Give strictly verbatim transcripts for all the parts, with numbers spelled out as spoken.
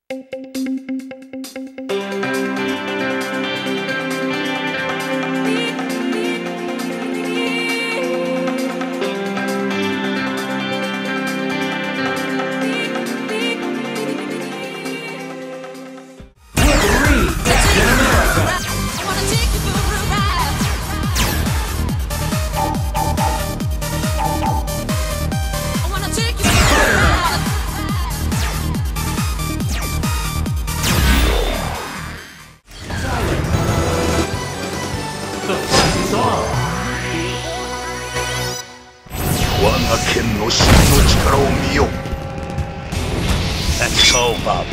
Let's go, Bob.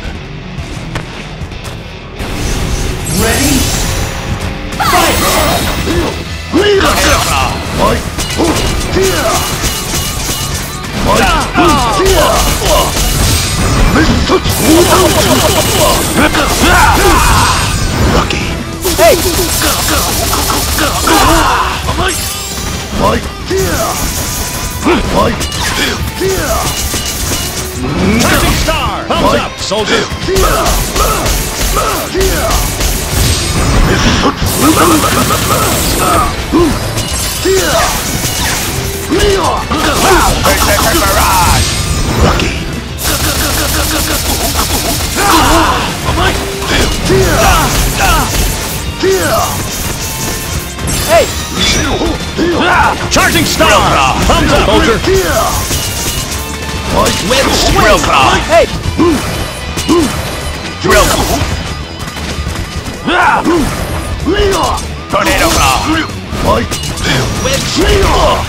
Ready? Fight! Lucky. Hey! Charging star! Thumbs up, soldier! Berserker barrage! Lucky! Hey! Charging star! Thumbs up, soldier! Web swing! Drill claw! Hey! Drill claw! Tornado claw! Web swing!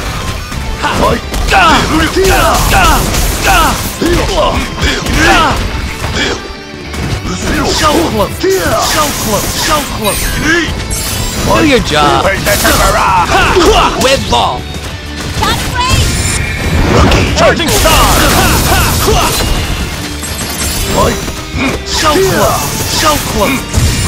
So close! So close! So close! Do your job! Berserker barrage! Web ball! Charging star! So close! So close!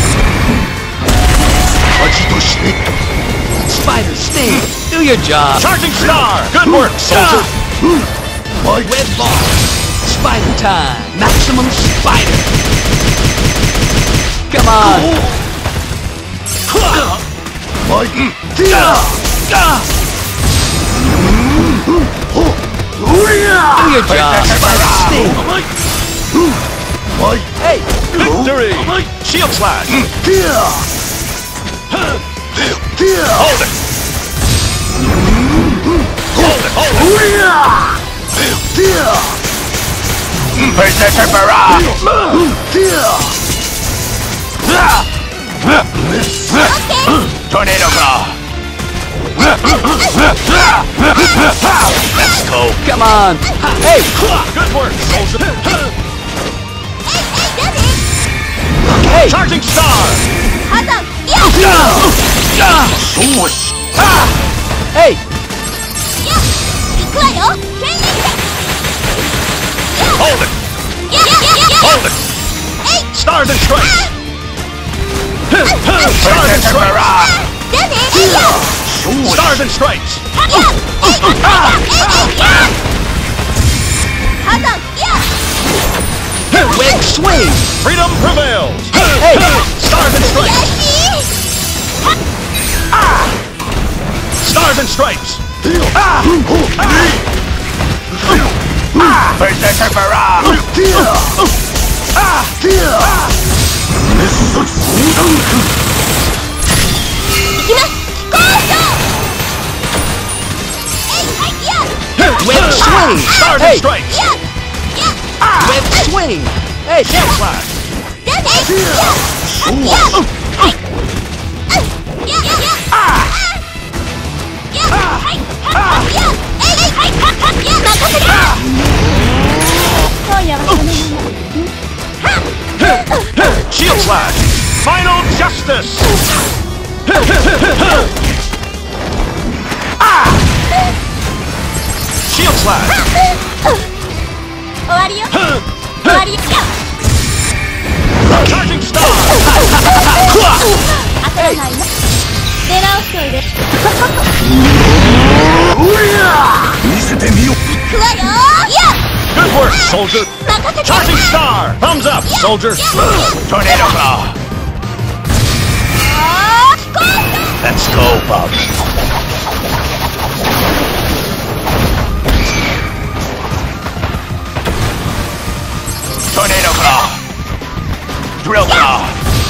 Spider, stay! Do your job! Charging star! Good work, soldier! Web ball! Spider time! Maximum spider! Come on! Do your job! Spider, stay! Hey! Victory! Shield slash! Hold it! Hold it! Hold it! Berserker barrage! Tornado claw! Let's go! Come on! Hey! Good work, soldier! Hey! Charging star! Hey! Hold it! Hold it! Stars and stripes! Stars and stripes! Stars and stripes! Web swing! Freedom prevails! Hey! Stars and stripes! Stars and stripes! Berserker barrage! Web swing! Stars Hey! and stripes! Web swing! Hey! Shield slash! Shield slash! Final justice! Shield slash! Charging star! Good work, soldier! Charging star! Thumbs up, soldier! Tornado claw! Let's go, Bub! Tornado claw! Drill claw!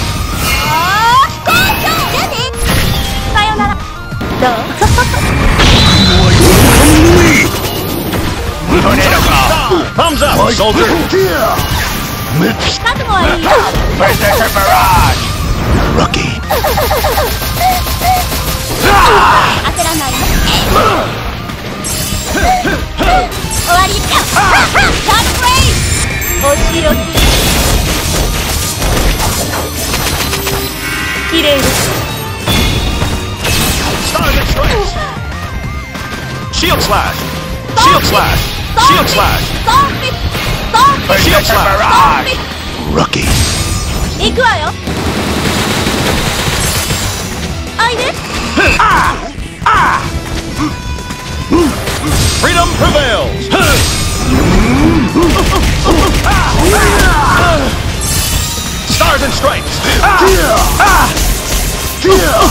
Tornado claw! Thumbs up, soldier! Berserker barrage! Rookie! Stars and stripes! Shield slash! Shield slash! Shield slash! Shield slash! Rookie! Ah! Ah! Freedom prevails! Stars and stripes! Ah! Ah!